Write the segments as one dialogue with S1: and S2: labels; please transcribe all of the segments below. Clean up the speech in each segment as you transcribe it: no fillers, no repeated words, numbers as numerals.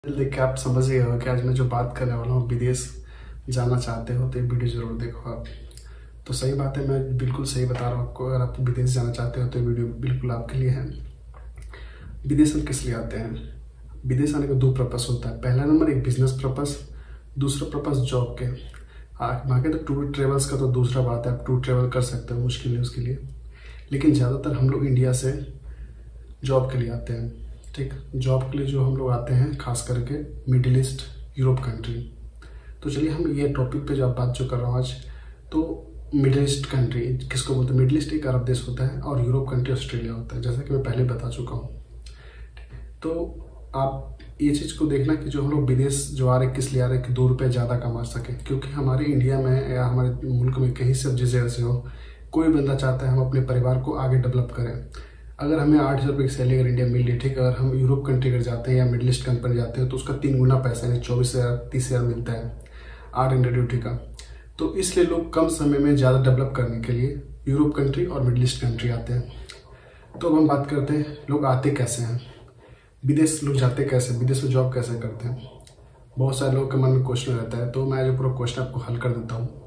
S1: देख के आप समझ गए हो कि आज मैं जो बात करने वाला हूँ, विदेश जाना चाहते हो तो ये वीडियो जरूर देखो आप। तो सही बात है, मैं बिल्कुल सही बता रहा हूँ आपको। अगर आप विदेश जाना चाहते हो तो ये वीडियो बिल्कुल आपके लिए है। विदेश हम किस लिए आते हैं? विदेश आने का दो पर्पस होता है। पहला नंबर एक बिजनेस पर्पस, दूसरा पर्पस जॉब के। बाकी तो टूर ट्रेवल्स का तो दूसरा बात है, आप टूर ट्रेवल कर सकते हो मुश्किल है उसके लिए, लेकिन ज़्यादातर हम लोग इंडिया से जॉब के लिए आते हैं। ठीक, जॉब के लिए जो हम लोग आते हैं खास करके मिडिल ईस्ट, यूरोप कंट्री। तो चलिए हम ये टॉपिक पे जो बात जो कर रहा हूँ आज, तो मिडिल ईस्ट कंट्री किसको बोलते हैं? मिडिल ईस्ट एक अरब देश होता है और यूरोप कंट्री ऑस्ट्रेलिया होता है, जैसा कि मैं पहले बता चुका हूँ। तो आप ये चीज़ को देखना कि जो हम लोग विदेश जो आ रहे किस लिए आ रहे कि 2 रुपये ज़्यादा कमा सकें, क्योंकि हमारे इंडिया में या हमारे मुल्क में कहीं से जिस जगह से हो, कोई बंदा चाहता है हम अपने परिवार को आगे डेवलप करें। अगर हमें 8,000 रुपये की सैलरी अगर इंडिया मिल रही, ठीक, अगर हम यूरोप कंट्री अगर जाते हैं या मिडिल ईस्ट कंट्री जाते हैं तो उसका 3 गुना पैसा यानी 24,000 30,000 मिलता है 8 घंटे ड्यूटी का। तो इसलिए लोग कम समय में ज़्यादा डेवलप करने के लिए यूरोप कंट्री और मिडिल ईस्ट कंट्री आते हैं। तो अब हम बात करते हैं लोग आते कैसे हैं, विदेश लोग जाते कैसे, विदेश में जॉब कैसे करते हैं। बहुत सारे लोगों के मन में क्वेश्चन रहता है, तो मैं जो पूरा क्वेश्चन आपको हल कर देता हूँ।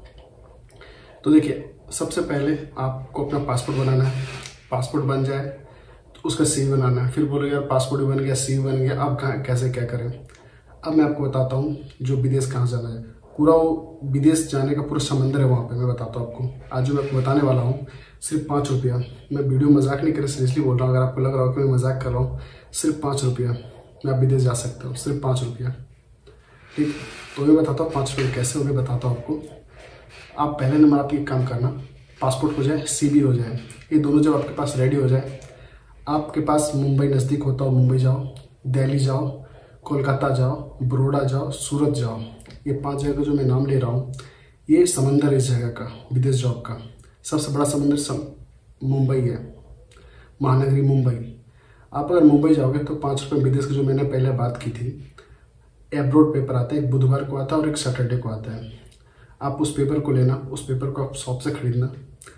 S1: तो देखिए, सबसे पहले आपको अपना पासपोर्ट बनाना है। पासपोर्ट बन जाए तो उसका सीवी बनाना है। फिर बोलो यार पासपोर्ट भी बन गया, सीवी बन गया, अब कहाँ कैसे क्या करें। अब मैं आपको बताता हूँ जो विदेश कहाँ जाना है। पूरा वो विदेश जाने का पूरा समंदर है वहाँ पे, मैं बताता हूँ आपको। आज जो मैं आपको बताने वाला हूँ सिर्फ 5 रुपया। मैं वीडियो मजाक नहीं कर रहा, सीरियसली बोल रहा हूँ। अगर आपको लग रहा हो कि मैं मजाक कर रहा हूँ, सिर्फ 5 रुपया में आप विदेश जा सकते हो, सिर्फ 5 रुपया। ठीक, तो मैं बताता हूँ 5 रुपये कैसे हो, मैं बताता हूँ आपको। आप पहले नंबर आप एक काम करना, पासपोर्ट हो जाए, सीवी हो जाए, ये दोनों जब आपके पास रेडी हो जाए, आपके पास मुंबई नज़दीक होता हो मुंबई जाओ, दिल्ली जाओ, कोलकाता जाओ, बड़ौदा जाओ, सूरत जाओ। ये 5 जगह का जो मैं नाम ले रहा हूँ, ये समंदर इस जगह का विदेश जॉब का सबसे बड़ा समंदर मुंबई है, महानगरी मुंबई। आप अगर मुंबई जाओगे तो 5 रुपये विदेश की जो मैंने पहले बात की थी, एब्रोड पेपर आता है, एक बुधवार को आता है और एक सैटरडे को आता है। आप उस पेपर को लेना, उस पेपर को आप शॉप से खरीदना,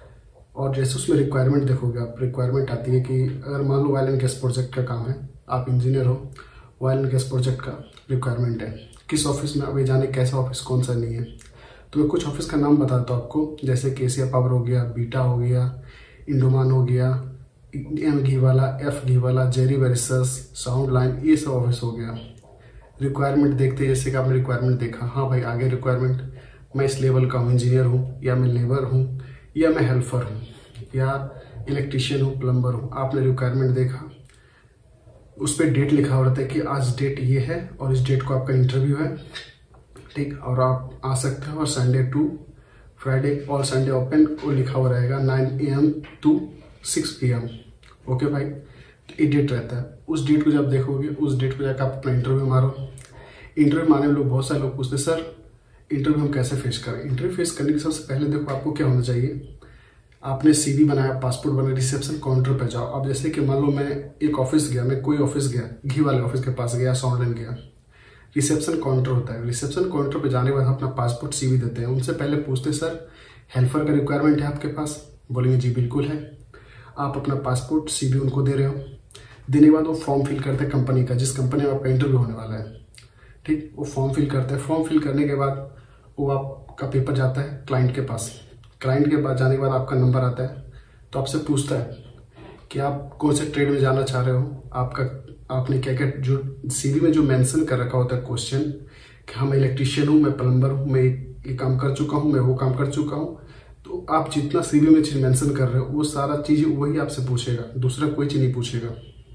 S1: और जैसे उसमें रिक्वायरमेंट देखोगे आप, रिक्वायरमेंट आती है कि अगर मान लो ऑयल एंड गैस प्रोजेक्ट का काम है, आप इंजीनियर हो, ऑयल एंड गैस प्रोजेक्ट का रिक्वायरमेंट है, किस ऑफिस में अभी जाने, कैसा ऑफिस कौन सा नहीं है। तो मैं कुछ ऑफिस का नाम बताता हूँ आपको, जैसे कि एशिया पावर हो गया, बीटा हो गया, इंडोमान हो गया, एम घी वाला, एफ घी वाला, जेरी वेरिसस, साउंड लाइन, ये सब ऑफिस हो गया। रिक्वायरमेंट देखते जैसे कि आपने रिक्वायरमेंट देखा, हाँ भाई आगे रिक्वायरमेंट, मैं इस लेवल का हूँ, इंजीनियर हूँ या मैं लेबर हूँ या मैं हेल्पर हूँ या इलेक्ट्रीशियन हूँ, प्लम्बर हूँ। आपने रिक्वायरमेंट देखा, उस पर डेट लिखा हुआ रहता है कि आज डेट ये है और इस डेट को आपका इंटरव्यू है, ठीक, और आप आ सकते हो। और Sunday to Friday all Sunday open को लिखा हुआ रहेगा 9 AM to 6 PM। ओके भाई, तो ये डेट रहता है। उस डेट को जब देखोगे, उस डेट को जाकर आप अपना इंटरव्यू मारो। इंटरव्यू मारने में लोग बहुत सारे लोग पूछते सर इंटरव्यू हम कैसे फेस करें। इंटरव्यू फेस करने के सबसे पहले देखो आपको क्या होना चाहिए। आपने सीवी बनाया, पासपोर्ट बनाया, रिसेप्शन काउंटर पे जाओ। अब जैसे कि मान लो मैं एक ऑफिस गया, मैं कोई ऑफिस गया, घी वाले ऑफिस के पास गया, साउंडलाइन गया, रिसेप्शन काउंटर होता है। रिसेप्शन काउंटर पे जाने के बाद अपना पासपोर्ट सीवी देते हैं। उनसे पहले पूछते सर हेल्पर का रिक्वायरमेंट है आपके पास? बोलेंगे जी बिल्कुल है। आप अपना पासपोर्ट सीवी उनको दे रहे हो, देने के बाद वो फॉर्म फिल करते हैं कंपनी का, जिस कंपनी में आपका इंटरव्यू होने वाला है, ठीक, वो फॉर्म फिल करते हैं। फॉर्म फिल करने के बाद वो आपका पेपर जाता है क्लाइंट के पास। क्लाइंट के पास जाने के बाद आपका नंबर आता है, तो आपसे पूछता है कि आप कौन से ट्रेड में जाना चाह रहे हो, आपने क्या क्या जो सीवी में जो मेंशन कर रखा होता है क्वेश्चन कि हाँ मैं इलेक्ट्रीशियन हूँ, मैं प्लम्बर हूँ, मैं ये काम कर चुका हूँ, मैं वो काम कर चुका हूँ। तो आप जितना सीवी में चीज़ मेंशन कर रहे हो वो सारा चीज़ वही आपसे पूछेगा, दूसरा कोई चीज़ नहीं पूछेगा।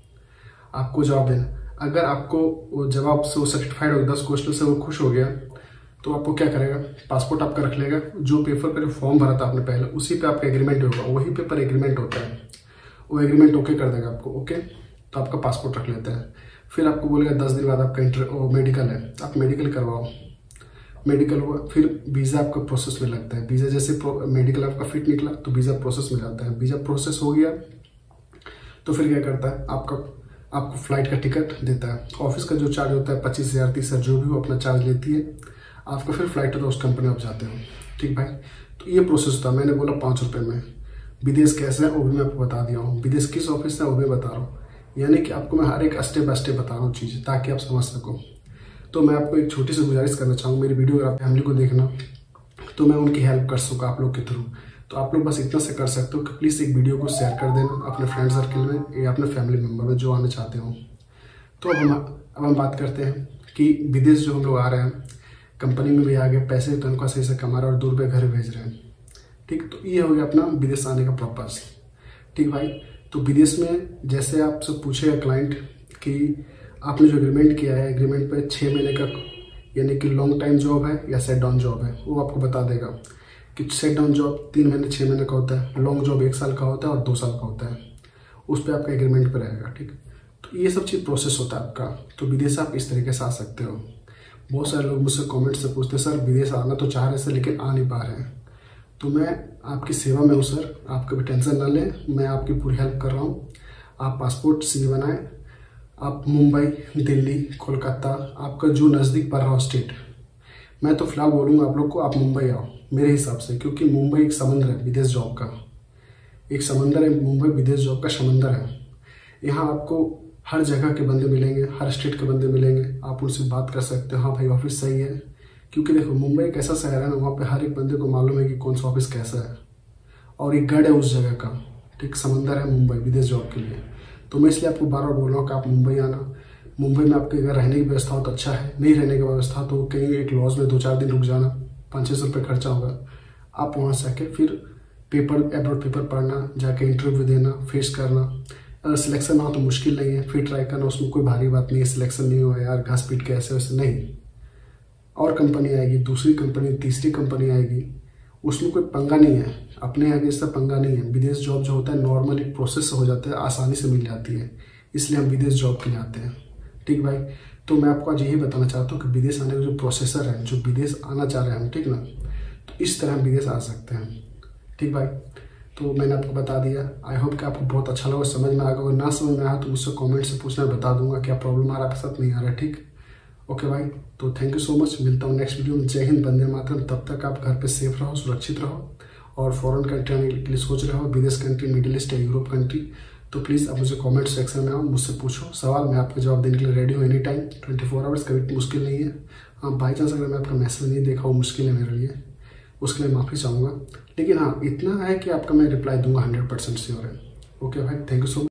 S1: आपको जवाब देना। अगर आपको जवाब से वो सेटिस्फाइड हो, 10 क्वेश्चन से वो खुश हो गया, तो आपको क्या करेगा, पासपोर्ट आपका रख लेगा। जो पेपर का जो फॉर्म भरा था आपने पहले, उसी पे आपका एग्रीमेंट होगा, वही पेपर एग्रीमेंट होता है, वो एग्रीमेंट ओके कर देगा आपको। ओके, तो आपका पासपोर्ट रख लेता है। फिर आपको बोलेगा 10 दिन बाद आपका मेडिकल है, आप मेडिकल करवाओ। मेडिकल हुआ, फिर वीज़ा आपका प्रोसेस में लगता है। वीज़ा जैसे मेडिकल आपका फिट निकला तो वीज़ा प्रोसेस में जाता है। वीज़ा प्रोसेस हो गया तो फिर क्या करता है, आपको फ्लाइट का टिकट देता है। ऑफिस का जो चार्ज होता है 25,000 30,000 जो भी हो अपना चार्ज लेती है। आपको फिर फ्लाइट होता है, उस कंपनी में आप जाते हो, ठीक भाई। तो ये प्रोसेस होता है। मैंने बोला 5 रुपये में। विदेश कैसे है वो भी मैं आपको बता दिया हूँ, विदेश किस ऑफिस है वो भी बता रहा हूँ। यानी कि आपको मैं हर एक स्टेप बाय स्टेप बता रहा हूँ चीज़, ताकि आप समझ सको। तो मैं आपको एक छोटी सी गुजारिश करना चाहूँगा, मेरी वीडियो अगर आप फैमिली को देखना तो मैं उनकी हेल्प कर सकूँ आप लोग के थ्रू। तो आप लोग बस इतना से कर सकते हो कि प्लीज़ एक वीडियो को शेयर कर देना अपने फ्रेंड सर्कल में या अपने फैमिली मेम्बर में जो आना चाहते हो। तो अब हम बात करते हैं कि विदेश जो हम लोग आ रहे हैं, कंपनी में भी आ गए, पैसे तनख्वाह सही से कमा रहे हैं और 2 रुपये घर भेज रहे हैं। ठीक, तो ये हो गया अपना विदेश आने का पर्पस। ठीक भाई, तो विदेश में जैसे आपसे पूछेगा क्लाइंट कि आपने जो एग्रीमेंट किया है, एग्रीमेंट पे 6 महीने का यानी कि लॉन्ग टाइम जॉब है या सेट डाउन जॉब है, वो आपको बता देगा कि सेट डाउन जॉब 3 महीने 6 महीने का होता है, लॉन्ग जॉब 1 साल का होता है और 2 साल का होता है। उस पर आपका एग्रीमेंट पर रहेगा। ठीक, तो ये सब चीज़ प्रोसेस होता है आपका। तो विदेश आप इस तरीके से आ सकते हो। बहुत सारे लोग मुझसे कमेंट से पूछते हैं, सर विदेश आना तो चाह रहे हैं लेकिन आ नहीं पा रहे हैं। तो मैं आपकी सेवा में हूँ सर, आप कभी टेंशन ना लें, मैं आपकी पूरी हेल्प कर रहा हूँ। आप पासपोर्ट CV बनाएं, आप मुंबई, दिल्ली, कोलकाता, आपका जो नज़दीक पड़ रहा हो स्टेट। मैं तो फिलहाल बोलूँगा आप लोग को आप मुंबई आओ मेरे हिसाब से, क्योंकि मुंबई एक समंदर है विदेश जॉब का, एक समंदर है मुंबई, विदेश जॉब का समंदर है। यहाँ आपको हर जगह के बंदे मिलेंगे, हर स्टेट के बंदे मिलेंगे, आप उनसे बात कर सकते हो, हाँ भाई ऑफिस सही है। क्योंकि देखो मुंबई एक ऐसा शहर है ना, वहाँ पे हर एक बंदे को मालूम है कि कौन सा ऑफिस कैसा है और एक गढ़ है उस जगह का। ठीक, समंदर है मुंबई विदेश जॉब के लिए। तो मैं इसलिए आपको बार बार बोल रहा हूँ कि आप मुंबई आना। मुंबई में आपके अगर रहने की व्यवस्था हो तो अच्छा है, नहीं रहने की व्यवस्था तो कहीं एक लॉज में 2-4 दिन रुक जाना, 500-600 रुपये खर्चा होगा। आप वहाँ से आके फिर पेपर, एब्रॉड पेपर पढ़ना, जाके इंटरव्यू देना, फेस करना। अगर सिलेक्शन ना हो तो मुश्किल नहीं है, फिर ट्राई करना, उसमें कोई भारी बात नहीं है। सिलेक्शन नहीं हुआ यार घास पीट के ऐसे वैसे नहीं, और कंपनी आएगी, दूसरी कंपनी, तीसरी कंपनी आएगी, उसमें कोई पंगा नहीं है। अपने यहाँ जैसा पंगा नहीं है। विदेश जॉब जो होता है नॉर्मल एक प्रोसेस से हो जाता है, आसानी से मिल जाती है, इसलिए हम विदेश जॉब के लिए आते हैं। ठीक भाई, तो मैं आपको आज यही बताना चाहता हूँ कि विदेश आने का जो प्रोसेसर है, जो विदेश आना चाह रहे हैं हम, ठीक ना, तो इस तरह हम विदेश आ सकते हैं। ठीक भाई, तो मैंने आपको बता दिया। आई होप कि आपको बहुत अच्छा लगा, समझ में आ गया। ना समझ में आया तो मुझसे कमेंट से पूछना, बता दूंगा क्या प्रॉब्लम आ रहा है, आपके साथ नहीं आ रहा है। ठीक, ओके भाई, तो थैंक यू सो मच। मिलता हूँ नेक्स्ट वीडियो में। जय हिंद, वंदे मातरम। तब तक आप घर पे सेफ रहो, सुरक्षित रहो, और फॉरेन कंट्री आने के लिए सोच रहे हो, विदेश कंट्री, मिडिल ईस्ट या यूरोप कंट्री, तो प्लीज़ आप मुझे कमेंट सेक्शन में आओ, मुझसे पूछो सवाल, मैं आपको जवाब देने के लिए रेडी हूँ एनी टाइम, 24 आवर्स, कभी मुश्किल नहीं है। हाँ, बाई चांस अगर मैं आपका मैसेज नहीं देखा वो मुश्किल है मेरे लिए, उसके लिए माफ़ी चाहूँगा। लेकिन हाँ, इतना है कि आपका मैं रिप्लाई दूंगा, 100% श्योर है। ओके भाई, थैंक यू सो मच।